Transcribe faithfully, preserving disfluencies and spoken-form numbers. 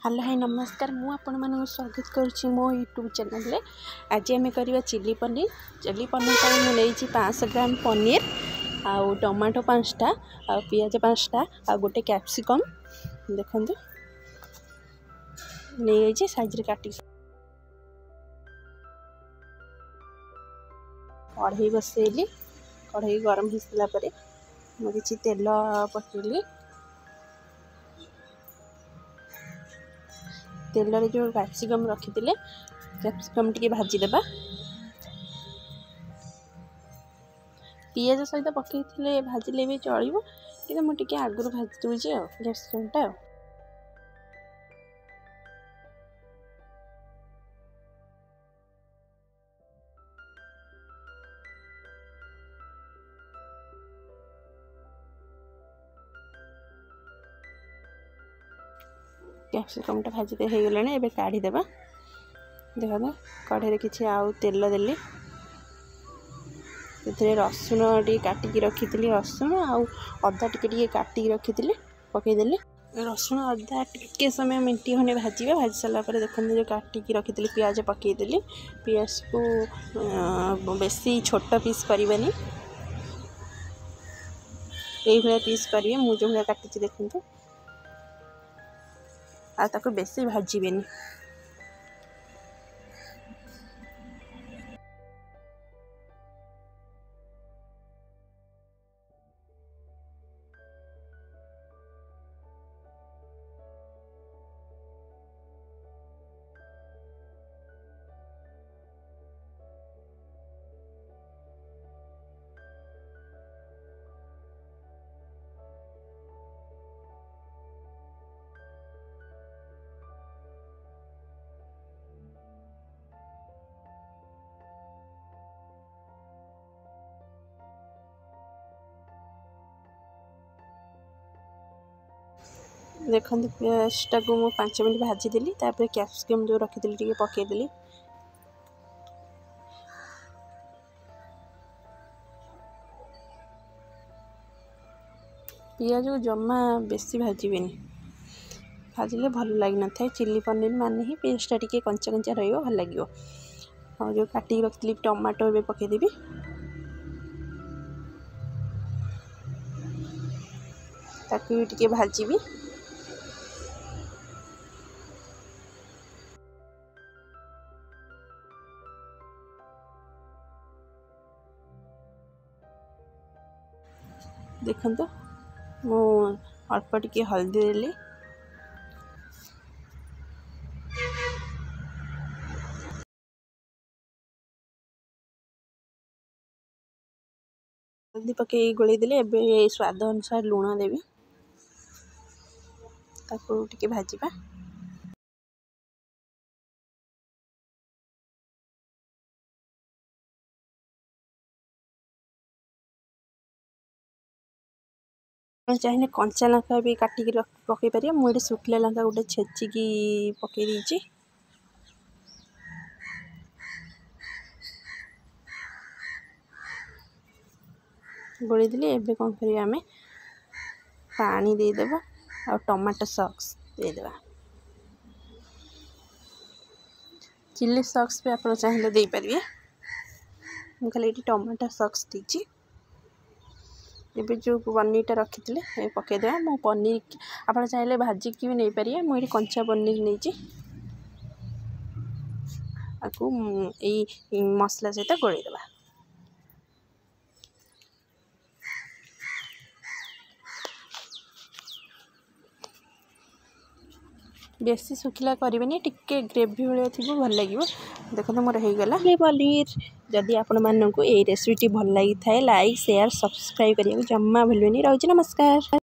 Hello hi नमस्कार मु आपण मानक स्वागत करुच्ची मो यूट्यूब चैनल रे। आज आम करवा चिली पनीर। चिली पनीर पर मुझे पाँच सौ ग्राम पनीर आउ टमाटो पाँचटा आ पियाज पाँचटा आ गोटे कैप्सिकम देखो नहीं साइज काटी कढ़ई बसैली। कढ़ई गरम हो सारापर मुझे तेल पकेली। तेल रे जो कैप्सिकम रखी कैप्सिकम टी भाजीदेवा। पियाज सहित पकई भाजिले भी चलो कि मुझे आगुरी भाजी दूसरी कैप्सिकमटा। कैप्सिकमटा भाजी हो गला एबे काढ़ीदेवा। देख तो कढ़े किसी आउ तेल देली रसुण टी काटिकी रखी रसुण आउ अदा टी काटिकी रखी पकईदेली। रसुण अदा टिके समय मिनटी खंडे भाजबे। भाजी सारापर देखते जो काटिकी रखी पियाज पकईदेली। पियाज को बेसी छोट पीस करवानी ये पीस करेंगे मुझे जो भाया काटी देखते आ ताको बेसी भाजबेनी। देखो पेस्टा को मुझे पाँच मिनट भाजीदेली। तापर कैप्सिकम जो रखी टी पकईदेली। पियाज को जमा बेसी भाजबेनी भाजिले भल लग न था। चिली पनीर मान ही पेस्टा टी कंचा कंचा रही भल लगे। और जो काटिक रखी टमाटो भी पकईदेवी। ताकू भी टी भाजबी। देखो मु अल्प टिके हल्दी देली। हल्दी पकई गोल देली। एबे स्वाद अनुसार लुण देवी। ताको टिके भाजबा। चाहिए कंचा लंका भी काटिक पकई पारे। मुझे शुखला लंका गोटे छेचिकी पकई देछि। गोली देली। एबे कौन करिया आमे पानी देदेबा और टमाटो सॉस देदेबा। चिली सॉस भी आप चाहिए दे पारे। मुझे खाली टमाटो सॉस दीची। एबे जो पनीरटा रखी थे पकईदेवा। मो पनीर आप चाहिए भाजिकी भी नहीं पारे। मुझे कंचा पनीर नहीं आपको यही मसला सहित गोलैदेवा। बेसी सुखिला करें टिके ग्रेवी भाया थी भल लगे। देखो तो मोर होगला पनीर। जदि आपण मानक ये रेसिपी भल लगी थाए लाइक शेयर सब्सक्राइब करिया जम्मा भूलुनी। रहुछि नमस्कार।